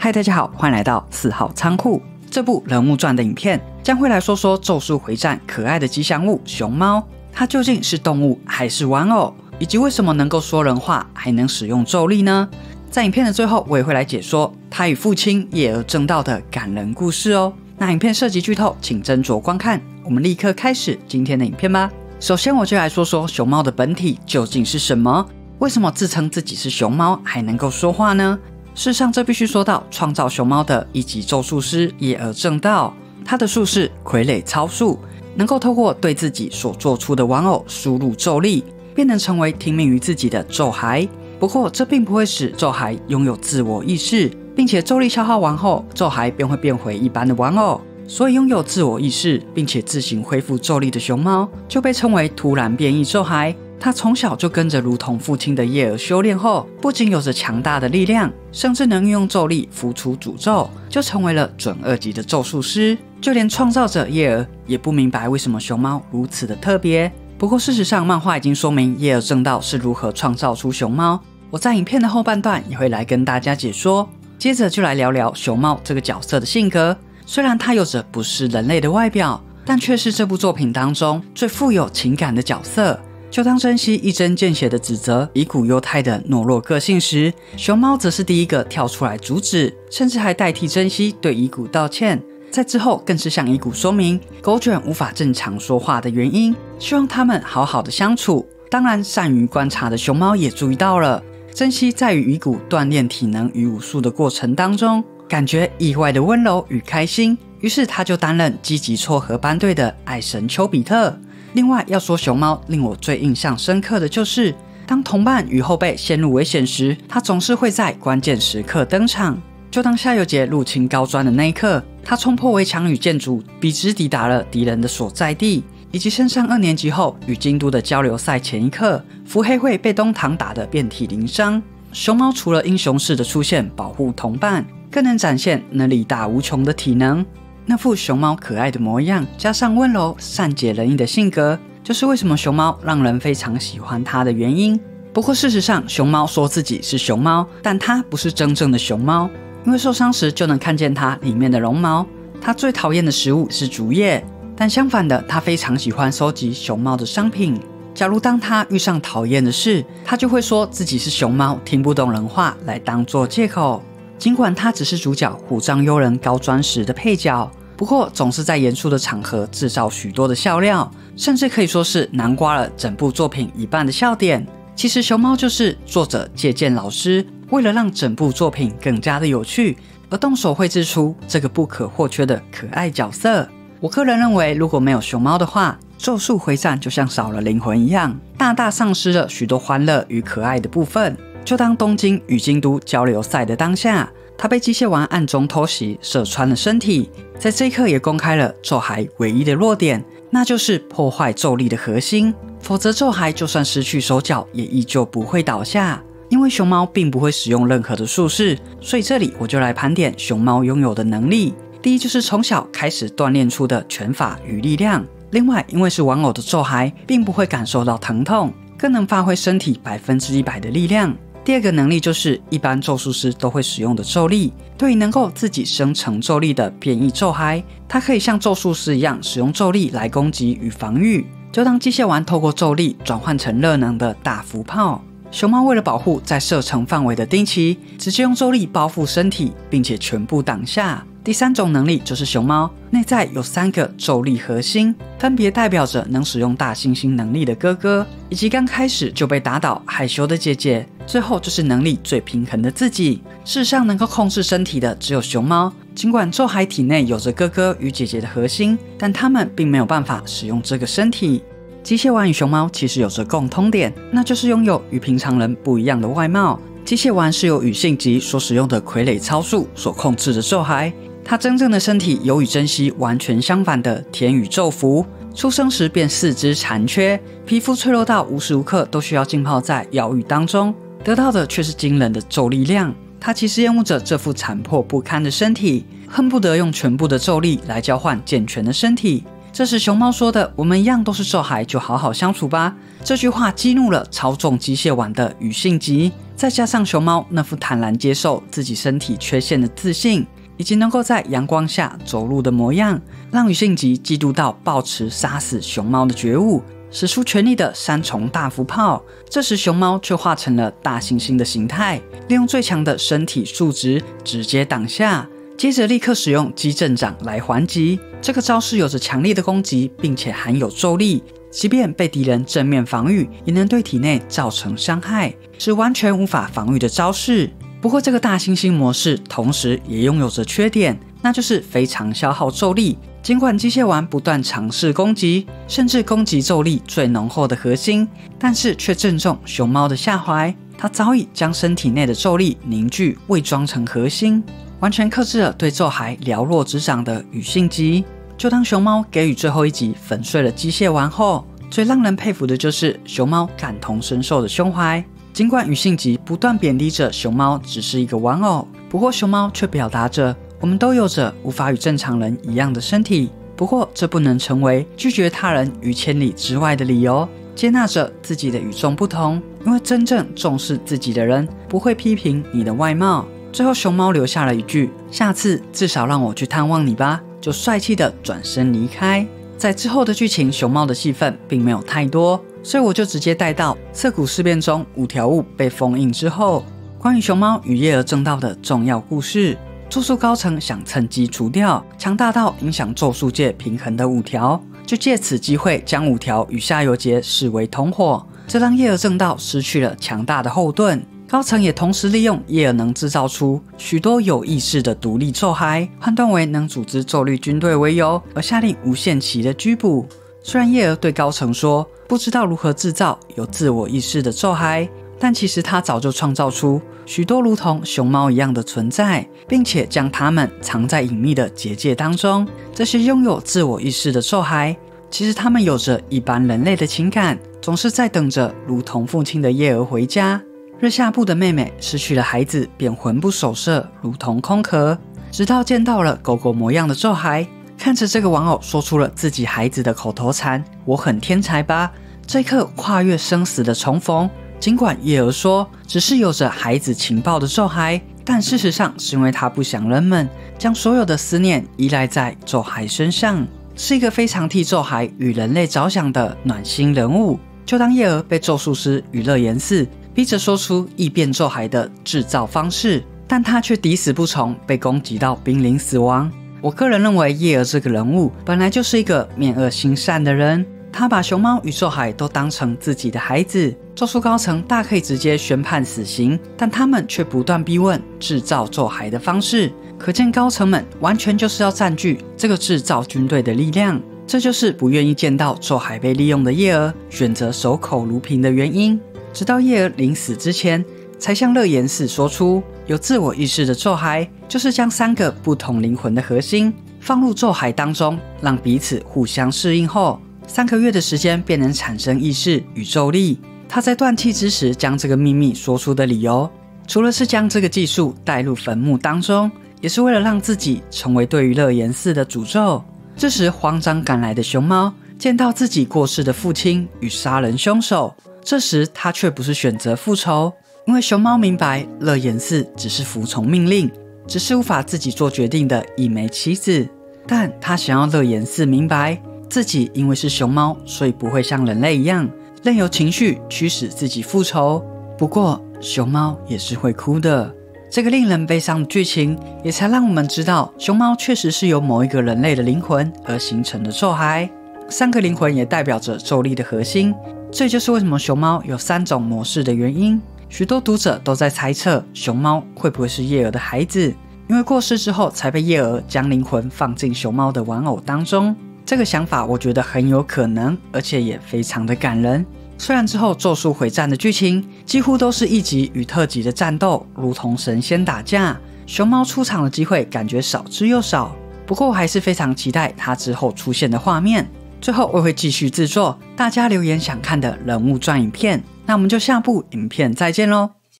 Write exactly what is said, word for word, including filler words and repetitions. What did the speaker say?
嗨，大家好，欢迎来到四号仓库。这部人物传的影片将会来说说《咒术回战》可爱的吉祥物熊猫，它究竟是动物还是玩偶，以及为什么能够说人话，还能使用咒力呢？在影片的最后，我也会来解说他与父亲夜而正道的感人故事哦。那影片涉及剧透，请斟酌观看。我们立刻开始今天的影片吧。首先，我就来说说熊猫的本体究竟是什么？为什么自称自己是熊猫还能够说话呢？事实上，这必须说到创造熊猫的一级咒术师夜而正道，他的术式傀儡操术，能够透过对自己所做出的玩偶输入咒力，便能成为听命于自己的咒孩。不过，这并不会使咒孩拥有自我意识，并且咒力消耗完后，咒孩便会变回一般的玩偶。所以，拥有自我意识并且自行恢复咒力的熊猫，就被称为突然变异咒孩。他从小就跟着如同父亲的夜而修炼后，不仅有着强大的力量，甚至能运用咒力符出诅咒，就成为了准二级的咒术师。就连创造者夜而也不明白为什么熊猫如此的特别。不过事实上，漫画已经说明夜而正道是如何创造出熊猫。我在影片的后半段也会来跟大家解说。接着就来聊聊熊猫这个角色的性格。虽然它有着不是人类的外表，但却是这部作品当中最富有情感的角色。就当真希一针见血地指责乙骨忧太的懦弱个性时，熊猫则是第一个跳出来阻止，甚至还代替真希对乙骨道歉。在之后更是向乙骨说明狗卷无法正常说话的原因，希望他们好好的相处。当然，善于观察的熊猫也注意到了，真希在与乙骨锻炼体能与武术的过程当中，感觉意外的温柔与开心，于是他就担任积极撮合班队的爱神丘比特。另外，要说熊猫令我最印象深刻的就是，当同伴与后辈陷入危险时，他总是会在关键时刻登场。就当夏油杰入侵高专的那一刻，他冲破围墙与建筑，笔直抵达了敌人的所在地，以及升上二年级后与京都的交流赛前一刻，伏黑会被东堂打得遍体鳞伤。熊猫除了英雄式的出现保护同伴，更能展现能力大无穷的体能。那副熊猫可爱的模样，加上温柔善解人意的性格，就是为什么熊猫让人非常喜欢它的原因。不过事实上，熊猫说自己是熊猫，但它不是真正的熊猫，因为受伤时就能看见它里面的绒毛。它最讨厌的食物是竹叶，但相反的，它非常喜欢收集熊猫的商品。假如当它遇上讨厌的事，它就会说自己是熊猫，听不懂人话来当作借口。尽管他只是主角虎杖悠仁高专时的配角，不过总是在严肃的场合制造许多的笑料，甚至可以说是南瓜了整部作品一半的笑点。其实熊猫就是作者借鉴老师，为了让整部作品更加的有趣，而动手绘制出这个不可或缺的可爱角色。我个人认为，如果没有熊猫的话，咒术回战就像少了灵魂一样，大大丧失了许多欢乐与可爱的部分。就当东京与京都交流赛的当下，他被机械丸暗中偷袭，射穿了身体。在这一刻也公开了咒孩唯一的弱点，那就是破坏咒力的核心。否则咒孩就算失去手脚，也依旧不会倒下。因为熊猫并不会使用任何的术式，所以这里我就来盘点熊猫拥有的能力。第一就是从小开始锻炼出的拳法与力量。另外，因为是玩偶的咒孩，并不会感受到疼痛，更能发挥身体百分之一百的力量。第二个能力就是一般咒术师都会使用的咒力。对于能够自己生成咒力的变异咒孩，它可以像咒术师一样使用咒力来攻击与防御。就当机械丸透过咒力转换成热能的大浮炮，熊猫为了保护在射程范围的丁奇，直接用咒力包覆身体，并且全部挡下。第三种能力就是熊猫内在有三个咒力核心，分别代表着能使用大猩猩能力的哥哥，以及刚开始就被打倒害羞的姐姐，最后就是能力最平衡的自己。事实上，能够控制身体的只有熊猫。尽管咒孩体内有着哥哥与姐姐的核心，但他们并没有办法使用这个身体。机械丸与熊猫其实有着共通点，那就是拥有与平常人不一样的外貌。机械丸是由与性级所使用的傀儡操术所控制的咒孩，他真正的身体有与真希完全相反的天宇咒符，出生时便四肢残缺，皮肤脆弱到无时无刻都需要浸泡在药浴当中，得到的却是惊人的咒力量。他其实厌恶着这副残破不堪的身体，恨不得用全部的咒力来交换健全的身体。 这时熊猫说的我们一样都是咒骸，就好好相处吧，这句话激怒了操纵机械丸的宇信吉，再加上熊猫那副坦然接受自己身体缺陷的自信，以及能够在阳光下走路的模样，让宇信吉嫉妒到抱持杀死熊猫的觉悟，使出全力的三重大符炮。这时熊猫却化成了大猩猩的形态，利用最强的身体素质直接挡下，接着立刻使用击阵掌来还击。这个招式有着强力的攻击，并且含有咒力，即便被敌人正面防御，也能对体内造成伤害，是完全无法防御的招式。不过这个大猩猩模式同时也拥有着缺点，那就是非常消耗咒力。尽管机械丸不断尝试攻击，甚至攻击咒力最浓厚的核心，但是却正中熊猫的下怀。它早已将身体内的咒力凝聚伪装成核心，完全克制了对咒骸了若指掌的宇信吉。就当熊猫给予最后一击粉碎了机械丸后，最让人佩服的就是熊猫感同身受的胸怀。尽管宇信吉不断贬低着熊猫只是一个玩偶，不过熊猫却表达着我们都有着无法与正常人一样的身体，不过这不能成为拒绝他人于千里之外的理由。接纳着自己的与众不同，因为真正重视自己的人不会批评你的外貌。最后熊猫留下了一句下次至少让我去探望你吧，就帅气的转身离开。在之后的剧情，熊猫的戏份并没有太多，所以我就直接带到涩谷事变中五条悟被封印之后，关于熊猫与夜蛾正道的重要故事。咒术高层想趁机除掉强大到影响咒术界平衡的五条，就借此机会将五条与下游节视为同伙，这让夜蛾正道失去了强大的后盾。高层也同时利用夜蛾能制造出许多有意识的独立咒骸，判断为能组织咒律军队为由，而下令无限期的拘捕。虽然夜蛾对高层说不知道如何制造有自我意识的咒骸，但其实他早就创造出许多如同熊猫一样的存在，并且将它们藏在隐秘的结界当中。这些拥有自我意识的咒骸，其实他们有着一般人类的情感，总是在等着如同父亲的夜蛾回家。日下部的妹妹失去了孩子，便魂不守舍，如同空壳，直到见到了狗狗模样的咒骸，看着这个玩偶说出了自己孩子的口头禅，我很天才吧。这一刻跨越生死的重逢，尽管夜蛾说只是有着孩子情报的咒骸，但事实上是因为他不想人们将所有的思念依赖在咒骸身上，是一个非常替咒骸与人类着想的暖心人物。就当夜蛾被咒术师与乐言寺逼着说出异变咒骸的制造方式，但他却抵死不从，被攻击到濒临死亡。我个人认为夜蛾这个人物本来就是一个面恶心善的人，他把熊猫与咒骸都当成自己的孩子，咒术高层大可以直接宣判死刑，但他们却不断逼问制造咒骸的方式，可见高层们完全就是要占据这个制造军队的力量。这就是不愿意见到咒骸被利用的夜蛾选择守口如瓶的原因。直到夜蛾临死之前，才向乐言寺说出有自我意识的咒骸就是将三个不同灵魂的核心放入咒骸当中，让彼此互相适应后，三个月的时间便能产生意识与咒力。他在断气之时将这个秘密说出的理由，除了是将这个技术带入坟墓当中，也是为了让自己成为对于乐言寺的诅咒。这时慌张赶来的熊猫见到自己过世的父亲与杀人凶手，这时他却不是选择复仇，因为熊猫明白乐言寺只是服从命令，只是无法自己做决定的一枚棋子，但他想要乐言寺明白自己因为是熊猫，所以不会像人类一样任由情绪驱使自己复仇。不过熊猫也是会哭的，这个令人悲伤的剧情也才让我们知道熊猫确实是由某一个人类的灵魂而形成的咒骸，三个灵魂也代表着咒力的核心，这就是为什么熊猫有三种模式的原因。许多读者都在猜测熊猫会不会是夜蛾的孩子，因为过世之后才被夜蛾将灵魂放进熊猫的玩偶当中。这个想法我觉得很有可能，而且也非常的感人。虽然之后咒术回战的剧情几乎都是一级与特级的战斗，如同神仙打架，熊猫出场的机会感觉少之又少，不过我还是非常期待它之后出现的画面。最后我会继续制作大家留言想看的人物传影片，那我们就下部影片再见咯。